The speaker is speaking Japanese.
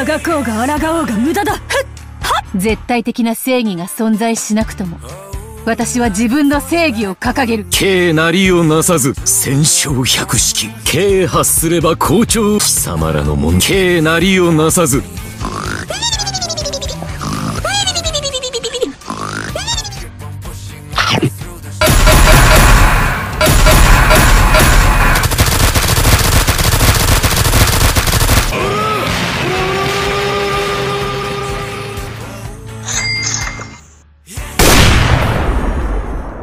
あがこうが抗おうが無駄だ。 絶対的な正義が存在しなくとも、私は自分の正義を掲げる。 刑なりをなさず戦勝百式、刑発すれば校長。貴様らのもん刑なりをなさず